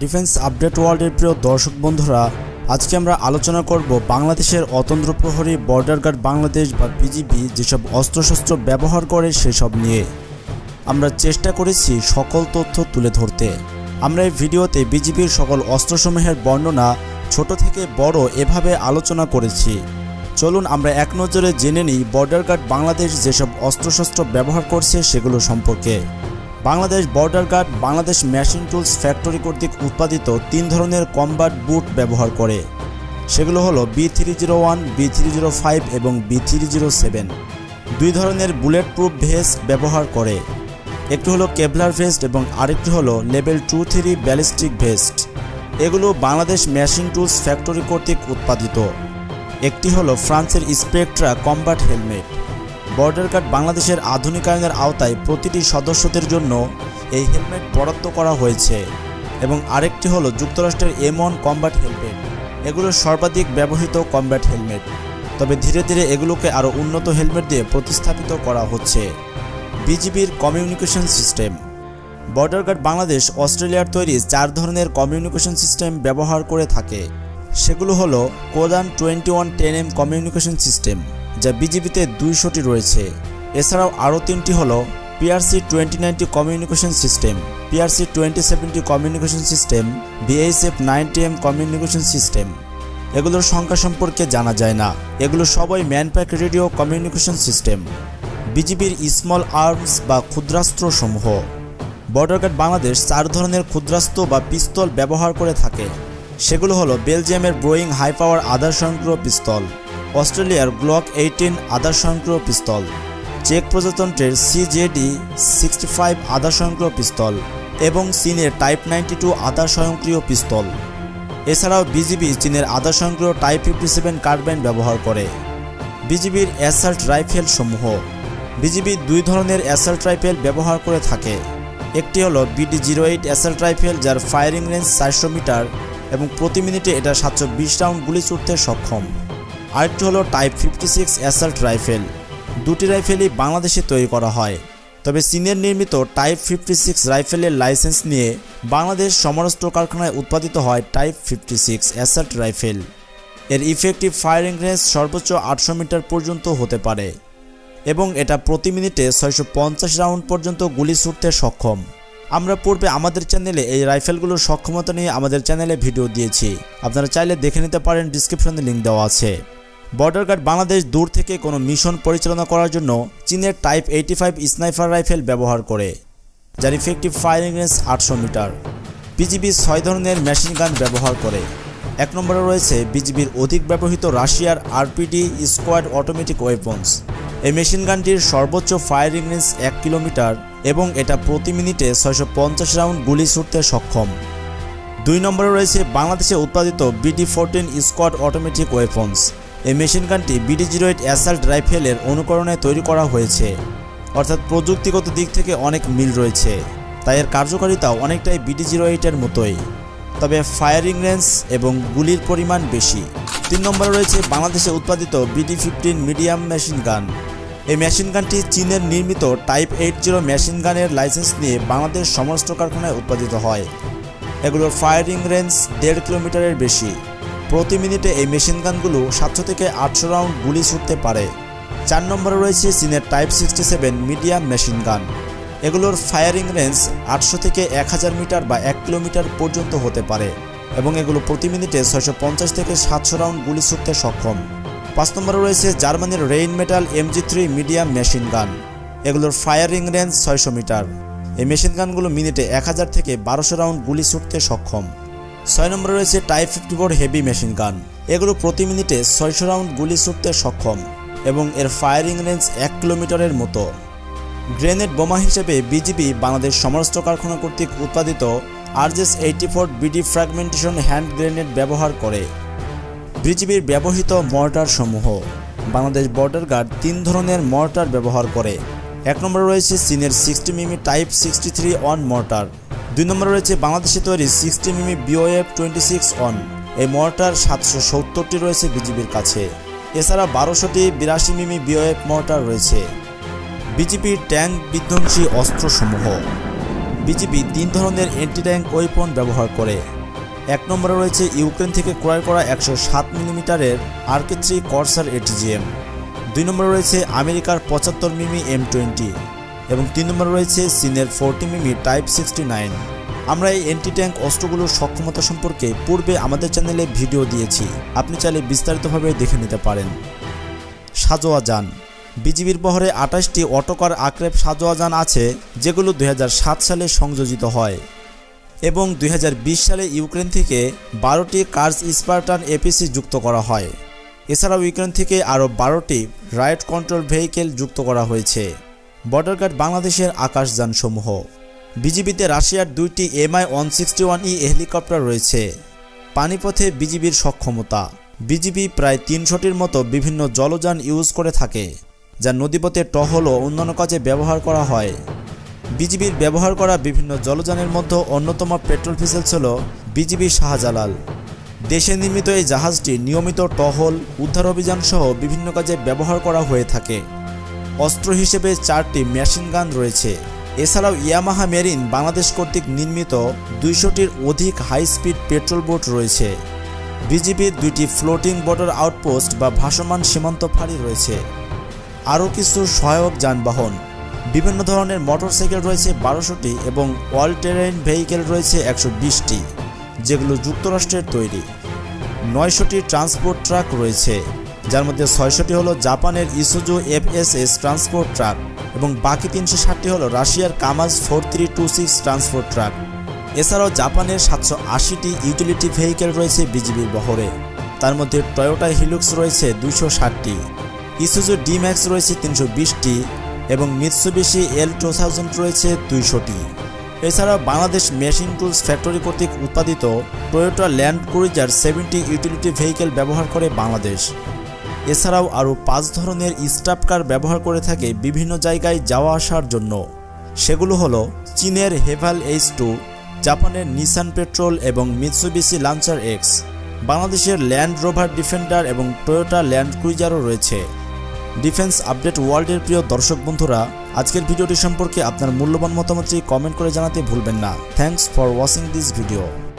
Defence update ওয়ার্ল্ডের প্রিয় দর্শক বন্ধুরা, আজকে আমরা আলোচনা করব বাংলাদেশের অতন্দ্র প্রহরী বর্ডার গার্ড বাংলাদেশ বা বিজিবি যেসব অস্ত্রশস্ত্র ব্যবহার করে সেসব নিয়ে আমরা চেষ্টা করেছি সকল তথ্য তুলে ধরতে। আমরা এই ভিডিওতে বিজিবির সকল অস্ত্রসমূহের বর্ণনা ছোট থেকে বড় এভাবে আলোচনা করেছি। চলুন আমরা এক নজরে জেনে নিই বর্ডার গার্ড বাংলাদেশ যেসব অস্ত্রশস্ত্র ব্যবহার করছে সেগুলো সম্পর্কে। Bangladesh border guard Bangladesh machine tools factory কর্তৃক উৎপাদিত 3 ধরনের কমব্যাট বুট ব্যবহার করে। সেগুলো হলো B301, B305 এবং B307। 2 ধরনের বুলেট প্রুফ ভেস্ট ব্যবহার করে। একটি হলো কেভলার ভেস্ট এবং আরেকটি হলো লেভেল 2-3 ব্যালিস্টিক ভেস্ট। এগুলো বাংলাদেশ মেশিন টুলস ফ্যাক্টরি কর্তৃক উৎপাদিত। একটি হলো ফ্রান্সের Spectra combat helmet. Border guard বাংলাদেশের আধুনিকায়নের আওতায় প্রতিটি সদস্যদের জন্য এই হেলমেট বরাদ্দ করা হয়েছে এবং আরেকটি হলো যুক্তরাষ্ট্রের M1 কমব্যাট হেলমেট। এগুলো সর্বাধিক ব্যবহৃত কমব্যাট হেলমেট, তবে ধীরে ধীরে এগুলোকে আরও উন্নত হেলমেট দিয়ে প্রতিস্থাপিত করা হচ্ছে। বিজিবির communication system. Border guard Bangladesh অস্ট্রেলিয়ার তৈরি 4 ধরনের কমিউনিকেশন সিস্টেম ব্যবহার করে থাকে। সেগুলো হলো কোদান 2110M কমিউনিকেশন সিস্টেম, যা বিজিবিতে 200টি রয়েছে। এছাড়াও আরও 3টি হলো PRC 2090 communication system, PRC 2070 communication system, BHF 90M communication system. এগুলোর সংখ্যা সম্পর্কে জানা যায় না। এগুলো সবই ম্যানপ্যাক রেডিও কমিউনিকেশন সিস্টেম। বিজিবির স্মল আর্মস বা ক্ষুদ্রাস্ত্র সমূহ। বর্ডার গার্ড বাংলাদেশ 4 ধরনের ক্ষুদ্রাস্ত্র বা পিস্তল ব্যবহার করে থাকে। সেগুলো হলো বেলজিয়ামের ব্রোয়িং হাই পাওয়ার আধার স্বয়ংক্রিয় পিস্তল, অস্ট্রেলিয়ার গ্লক 18 আধার স্বয়ংক্রিয় পিস্তল, চেক প্রজাতন্ত্রের CJD65 আধার স্বয়ংক্রিয় পিস্তল এবং চীনের টাইপ 92 আধার স্বয়ংক্রিয় পিস্তল। এছাড়াও বিজিবি চীনের আধার স্বয়ংক্রিয় টাইপ 57 কার্বাইন ব্যবহার করে। বিজিবির অ্যাসাল্ট রাইফেল সমূহ। বিজিবি 2 ধরনের অ্যাসাল্ট রাইফেল ব্যবহার করে থাকে। একটি হলো BD08 অ্যাসাল্ট রাইফেল, যার ফায়ারিং রেঞ্জ 400 মিটার এবং প্রতি মিনিটে এটা 720 রাউন্ড গুলি ছুড়তে সক্ষম। আরেকটি হলো টাইপ 56 অ্যাসাল্ট রাইফেল। 2টি রাইফেলই বাংলাদেশে তৈরি করা হয়, তবে চীনের নির্মিত টাইপ 56 রাইফেলের লাইসেন্স নিয়ে বাংলাদেশ সমরাস্ত্র কারখানায় উৎপাদিত হয় টাইপ 56 অ্যাসাল্ট রাইফেল। এর ইফেক্টিভ ফায়ারিং রেঞ্জ সর্বোচ্চ 800 মিটার পর্যন্ত হতে পারে এবং এটা প্রতি মিনিটে 650 রাউন্ড পর্যন্ত গুলি ছুড়তে সক্ষম। আমরা পূর্বে আমাদের চ্যানেলে এই রাইফেলগুলোর সক্ষমতা নিয়ে আমাদের চ্যানেলে ভিডিও দিয়েছি, আপনারা চাইলে দেখে নিতে পারেন, ডিসক্রিপশনে লিঙ্ক দেওয়া আছে। বর্ডার গার্ড বাংলাদেশ দূর থেকে কোনো মিশন পরিচালনা করার জন্য চীনের টাইপ 85 স্নাইপার রাইফেল ব্যবহার করে, যার effective firing range 800 metre. BGB 6 ধরনের মেশিন গান ব্যবহার করে। 1 নম্বরে রয়েছে বিজিবির অধিক ব্যবহৃত রাশিয়ার RPD স্কোয়াড অটোমেটিক ওয়েপন্স। এই মেশিন গানটির সর্বোচ্চ ফায়ারিং রেঞ্জ 1 কিলোমিটার এবং এটা প্রতি মিনিটে 650 রাউন্ড গুলি ছুড়তে সক্ষম। 2 নম্বরে রয়েছে বাংলাদেশে উৎপাদিত BD14 স্কোয়াড অটোমেটিক ওয়েপন্স। এই মেশিন গানটি BD08 অ্যাসাল্ট রাইফেলের অনুকরণে তৈরি করা হয়েছে, অর্থাৎ প্রযুক্তিগত দিক থেকে অনেক মিল রয়েছে, তাই এর কার্যকারিতাও অনেকটাই BD08 এর মতোই, তবে ফায়ারিং রেঞ্জ এবং গুলির পরিমাণ বেশি। 3 নম্বরে রয়েছে বাংলাদেশে উৎপাদিত BD15 মিডিয়াম মেশিন গান। এই মেশিন গানটি চীনের নির্মিত টাইপ 80 মেশিন গানের লাইসেন্স নিয়ে বাংলাদেশ সমরাস্ত্র কারখানায় উৎপাদিত হয়। এগুলোর ফায়ারিং রেঞ্জ 1.5 কিলোমিটারের বেশি। প্রতি মিনিটে এই মেশিন গানগুলো 700 থেকে 800 রাউন্ড গুলি ছুড়তে পারে। 4 নম্বরে রয়েছে চীনের টাইপ 67 মিডিয়াম মেশিন গান। এগুলোর ফায়ারিং রেঞ্জ 800 থেকে 1000 মিটার বা 1 কিলোমিটার পর্যন্ত হতে পারে এবং এগুলো প্রতি মিনিটে 650 থেকে 700 রাউন্ড গুলি ছুড়তে সক্ষম। 5 নম্বরে রয়েছে জার্মানির rain metal MG3 medium machine gun. এগুলোর ফায়ারিং রেঞ্জ 600 মিটার। এই মেশিন গানগুলো মিনিটে 1000 থেকে 1200 রাউন্ড গুলি ছুড়তে সক্ষম। 6 নম্বরে রয়েছে টাইপ 54 হেভি মেশিন গান। এগুলো প্রতি মিনিটে 600 রাউন্ড গুলি ছুড়তে সক্ষম এবং এর ফায়ারিং রেঞ্জ 1 কিলোমিটারের মতো। গ্রেনেড বোমা হিসেবে বিজিবি বাংলাদেশ সমরাস্ত্র কারখানা কর্তৃক উৎপাদিত RJ-84 BD fragmentation hand grenade ব্যবহার করে। বিজিবির ব্যবহৃত মর্টার সমূহ। বাংলাদেশ বর্ডার গার্ড 3 ধরনের মর্টার ব্যবহার করে। 1 নম্বরে রয়েছে চীনের 60 মিমি টাইপ 63 অন মর্টার। 2 নম্বরে রয়েছে বাংলাদেশে তৈরি 60 মিমি BOF 26 অন। এই মর্টার 770টি রয়েছে বিজিবির কাছে। এছাড়া 1200টি 82 মিমি BOF মর্টার রয়েছে। বিজিবির ট্যাঙ্ক বিধ্বংসী অস্ত্রসমূহ। বিজিবি 3 ধরনের অ্যান্টি ট্যাঙ্ক ওয়েপন ব্যবহার করে। 1 নম্বরে রয়েছে ইউক্রেন থেকে ক্রয় করা 107 মিলিমিটারের RK3 কর্সার ATGM। 2 নম্বরে রয়েছে আমেরিকার 75 মিমি M20 এবং 3 নম্বরে রয়েছে চীনের 40 মিমি টাইপ 69। আমরা এই অ্যান্টি ট্যাঙ্ক অস্ত্রগুলোর সক্ষমতা সম্পর্কে পূর্বে আমাদের চ্যানেলে ভিডিও দিয়েছি, আপনি চাইলে বিস্তারিতভাবে দেখে নিতে পারেন। সাঁজোয়া যান। বিজিবির বহরে 28টি অটোকার আক্রেব সাঁজোয়া যান আছে, যেগুলো 2007 সালে সংযোজিত হয় এবং 2020 সালে ইউক্রেন থেকে 12টি কার্স স্পার্টান APC যুক্ত করা হয়। এছাড়াও ইউক্রেন থেকে আরও 12টি রাইট কন্ট্রোল ভেহিকেল যুক্ত করা হয়েছে। বর্ডার গার্ড বাংলাদেশের আকাশযানসমূহ। বিজিবিতে রাশিয়ার 2টি Mi-161E হেলিকপ্টার রয়েছে। পানিপথে বিজিবির সক্ষমতা। বিজিবি প্রায় 300টির মতো বিভিন্ন জলযান ইউজ করে থাকে, যা নদীপথে টহল ও অন্যান্য কাজে ব্যবহার করা হয়। বিজিবির ব্যবহার করা বিভিন্ন জলযানের মধ্যে অন্যতম পেট্রোল ভেসেল ছিল বিজিবি শাহজালাল। দেশে নির্মিত এই জাহাজটি নিয়মিত টহল, উদ্ধার অভিযান সহ বিভিন্ন কাজে ব্যবহার করা হয়ে থাকে। অস্ত্র হিসেবে 4টি মেশিন গান রয়েছে। এছাড়াও ইয়ামাহা মেরিন বাংলাদেশ কর্তৃক নির্মিত 200টির অধিক হাই স্পিড পেট্রোল বোট রয়েছে। বিজিবির 2টি ফ্লোটিং বর্ডার আউটপোস্ট বা ভাসমান সীমান্ত ফাঁড়ি রয়েছে। আরও কিছু সহায়ক যানবাহন। বিভিন্ন ধরনের মোটরসাইকেল রয়েছে 1200টি এবং অল টেরেইন ভেহিকেল রয়েছে 120টি, যেগুলো যুক্তরাষ্ট্রের তৈরি। 900টি ট্রান্সপোর্ট ট্রাক রয়েছে, যার মধ্যে 600টি হলো জাপানের ইসুজু FSS ট্রান্সপোর্ট ট্রাক এবং বাকি 360টি হলো রাশিয়ার কামাজ 4326 ট্রান্সপোর্ট ট্রাক। এছাড়াও জাপানের 780টি ইউটিলিটি ভেহিকেল রয়েছে বিজিবির বহরে, তার মধ্যে টয়োটা হিলুক্স রয়েছে 260টি, ইসুজু D-Max রয়েছে 320টি এবং মিৎসুবিশি L2000 রয়েছে 200টি। এছাড়াও বাংলাদেশ মেশিন টুলস ফ্যাক্টরি কর্তৃক উৎপাদিত Toyota Land Cruiser 70 utility vehicle ব্যবহার করে বাংলাদেশ। এছাড়াও আরও 5 ধরনের স্টাফ কার ব্যবহার করে থাকে বিভিন্ন জায়গায় যাওয়া আসার জন্য। সেগুলো হলো চীনের হেভাল H2, জাপানের নিসান পেট্রোল এবং মিৎসুবিশি লাঞ্চার X। বাংলাদেশের ল্যান্ড রোভার ডিফেন্ডার এবং টয়োটা ল্যান্ড ক্রুইজারও রয়েছে। ডিফেন্স আপডেট ওয়ার্ল্ডের প্রিয় দর্শক বন্ধুরা, আজকের ভিডিওটি সম্পর্কে আপনার মূল্যবান মতামতটি কমেন্ট করে জানাতে ভুলবেন না। Thanks for watching this video.